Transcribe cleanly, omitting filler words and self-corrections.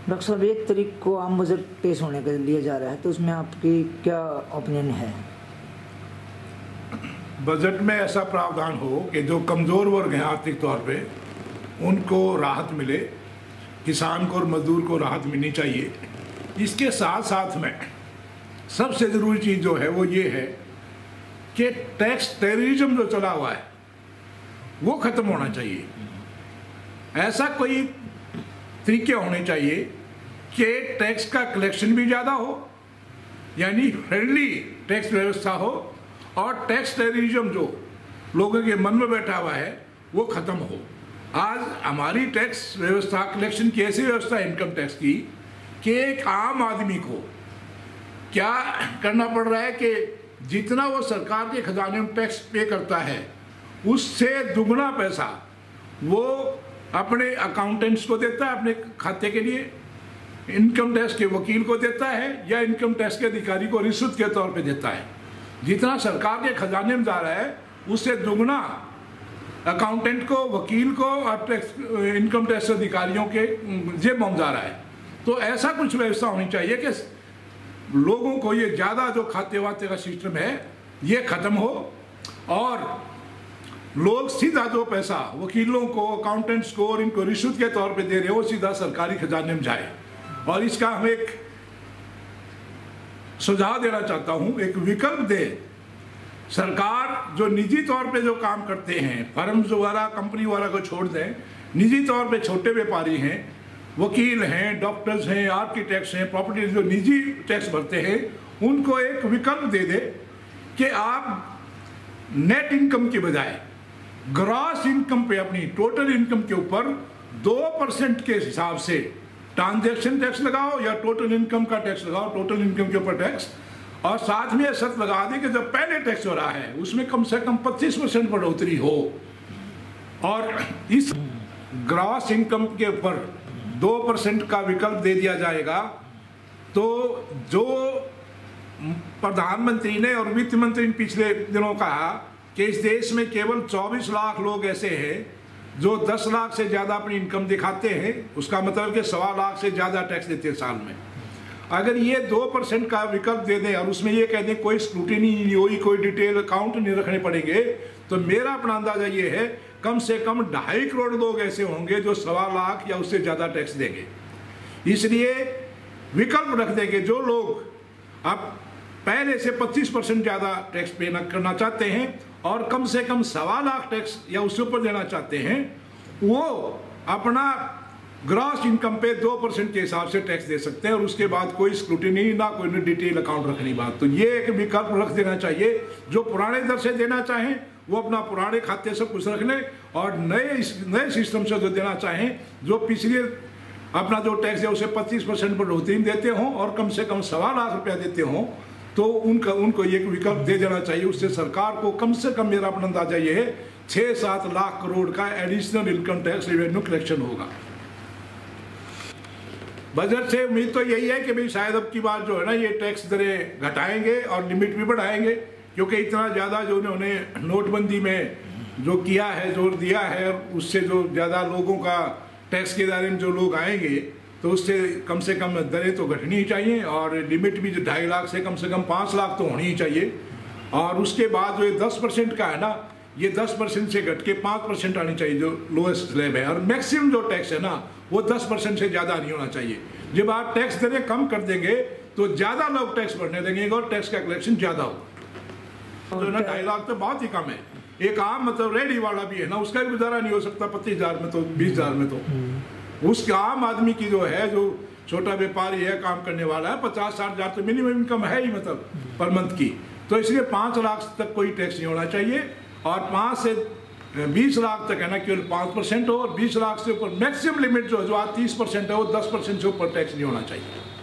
Doctor साहब, 1 तारीख को आम बजट पेश होने के लिए जा रहा है, तो उसमें आपकी क्या ओपिनियन है? बजट में ऐसा प्रावधान हो कि जो कमज़ोर वर्ग हैं आर्थिक तौर पे उनको राहत मिले, किसान को और मजदूर को राहत मिलनी चाहिए। इसके साथ साथ में सबसे ज़रूरी चीज़ जो है वो ये है कि टैक्स टेररिज्म जो चला हुआ है वो ख़त्म होना चाहिए। ऐसा कोई तरीके होने चाहिए कि टैक्स का कलेक्शन भी ज़्यादा हो, यानी फ्रेंडली टैक्स व्यवस्था हो, और टैक्स टेररिज्म जो लोगों के मन में बैठा हुआ है वो ख़त्म हो। आज हमारी टैक्स व्यवस्था कलेक्शन की ऐसी व्यवस्था है इनकम टैक्स की कि एक आम आदमी को क्या करना पड़ रहा है कि जितना वो सरकार के खजाने में टैक्स पे करता है उससे दुगना पैसा वो अपने अकाउंटेंट्स को देता है, अपने खाते के लिए इनकम टैक्स के वकील को देता है, या इनकम टैक्स के अधिकारी को रिश्वत के तौर पे देता है। जितना सरकार के खजाने में जा रहा है उससे दुगना अकाउंटेंट को, वकील को और इनकम टैक्स अधिकारियों के जेब में जा रहा है। तो ऐसा कुछ व्यवस्था होनी चाहिए कि लोगों को ये ज़्यादा जो खाते वाते का सिस्टम है ये ख़त्म हो, और लोग सीधा जो पैसा वकीलों को, अकाउंटेंट्स को और इनको रिश्वत के तौर पे दे रहे हो सीधा सरकारी खजाने में जाए। और इसका हम एक सुझाव देना चाहता हूँ, एक विकल्प दे। सरकार जो निजी तौर पे जो काम करते हैं, फर्म्स वगैरह, कंपनी वगैरह को छोड़ दें, निजी तौर पे छोटे व्यापारी हैं, वकील हैं, डॉक्टर्स हैं, आर्किटेक्ट्स हैं, प्रॉपर्टी जो निजी टैक्स भरते हैं, उनको एक विकल्प दे दे कि आप नेट इनकम के बजाय ग्रॉस इनकम पे, अपनी टोटल इनकम के ऊपर 2% के हिसाब से ट्रांजैक्शन टैक्स लगाओ या टोटल इनकम का टैक्स लगाओ, टोटल इनकम के ऊपर टैक्स, और साथ में शर्त लगा दें कि जब पहले टैक्स हो रहा है उसमें कम से कम 25% बढ़ोतरी हो। और इस ग्रॉस इनकम के ऊपर 2% का विकल्प दे दिया जाएगा। तो जो प्रधानमंत्री ने और वित्त मंत्री ने पिछले दिनों कहा कि इस देश में केवल 24 लाख लोग ऐसे हैं जो 10 लाख से ज़्यादा अपनी इनकम दिखाते हैं, उसका मतलब कि 1.25 लाख से ज़्यादा टैक्स देते हैं साल में। अगर ये 2% का विकल्प दे दें और उसमें ये कह दें कोई स्क्रूटिनी नहीं होगी, कोई डिटेल अकाउंट नहीं रखने पड़ेंगे, तो मेरा अपना अंदाजा ये है कम से कम 2.5 करोड़ लोग ऐसे होंगे जो 1.25 लाख या उससे ज़्यादा टैक्स देंगे। इसलिए विकल्प रख देंगे, जो लोग अब पहले से 25% ज़्यादा टैक्स पे करना चाहते हैं और कम से कम 1.25 लाख टैक्स या उससे ऊपर देना चाहते हैं, वो अपना ग्रॉस इनकम पे 2% के हिसाब से टैक्स दे सकते हैं, और उसके बाद कोई स्क्रूटिनी ना, कोई डिटेल अकाउंट रखनी बात। तो ये एक विकल्प रख देना चाहिए। जो पुराने दर से देना चाहें वो अपना पुराने खाते से कुछ रख लें, और नए सिस्टम से जो देना चाहें, जो पिछले अपना जो टैक्स है उसे 25% बढ़ोतरी देते हों और कम से कम 1.25 लाख रुपया देते हों, तो उनको एक विकल्प दे देना चाहिए। उससे सरकार को कम से कम, मेरा अपना अंदाजा ये है, 6-7 लाख करोड़ का additional income tax revenue collection होगा। बजट से उम्मीद तो यही है कि भाई शायद अब की बार जो है ना ये टैक्स दरें घटाएंगे और लिमिट भी बढ़ाएंगे, क्योंकि इतना ज़्यादा जो उन्होंने नोटबंदी में जो किया है, जोर दिया है, उससे जो ज़्यादा लोगों का टैक्स के दायरे में जो लोग आएंगे तो उससे कम से कम दरें तो घटनी ही चाहिए, और लिमिट भी जो 2.5 लाख से कम 5 लाख तो होनी ही चाहिए। और उसके बाद जो ये 10% का है ना, ये 10% से घट के 5% आनी चाहिए जो लोएस्ट स्लैब है, और मैक्सिमम जो टैक्स है ना वो 10% से ज़्यादा नहीं होना चाहिए। जब आप टैक्स दरें कम कर देंगे तो ज़्यादा लोग टैक्स भरने लगेंगे और टैक्स का कलेक्शन ज़्यादा होगा। जो ना 2.5 लाख तो बहुत ही कम है। एक आम मतलब रेडी वाला भी है ना, उसका भी गुजारा नहीं हो सकता 25,000 में, तो 20,000 में तो उस आम आदमी की जो है, जो छोटा व्यापारी है, काम करने वाला है, 50-60 हज़ार तो मिनिमम इनकम है ही मतलब पर मंथ की। तो इसलिए 5 लाख तक कोई टैक्स नहीं होना चाहिए, और 5 से 20 लाख तक है ना केवल 5% हो, और 20 लाख से ऊपर मैक्सिमम लिमिट जो आज 30% है वो 10% से ऊपर टैक्स नहीं होना चाहिए।